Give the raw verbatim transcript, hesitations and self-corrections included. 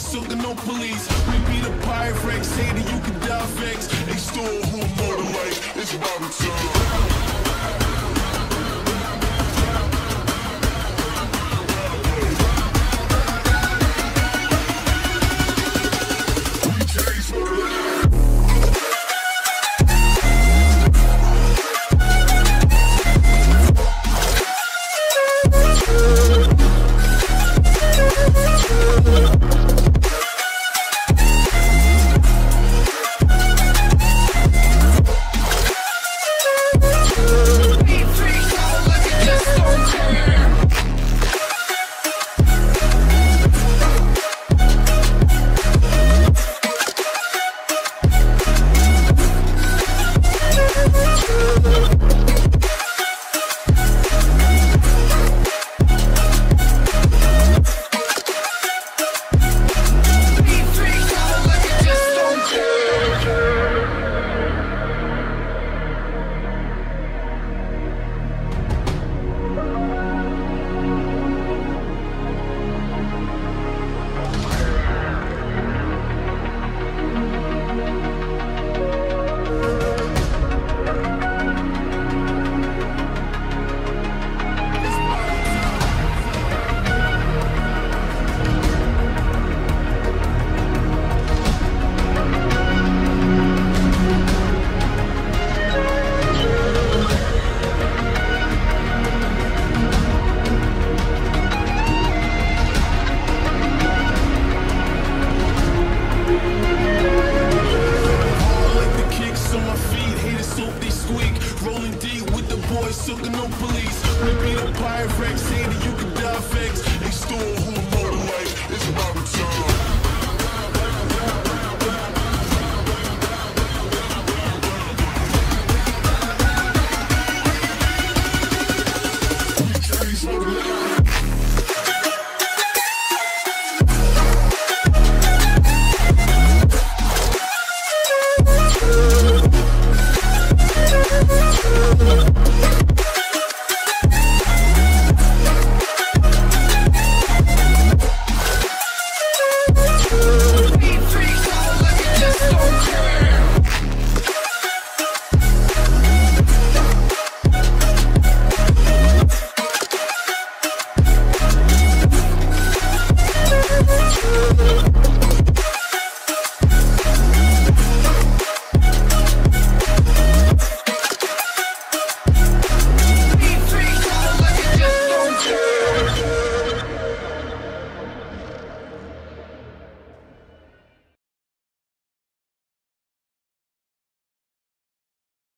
boys, sucking no police. We be the pirate wreck, say that you can die vex. They stole who motor life, it's about return. Sucking no police. We be the pirate wreck, saying that you can die vex. They stole who motor life, it's about return.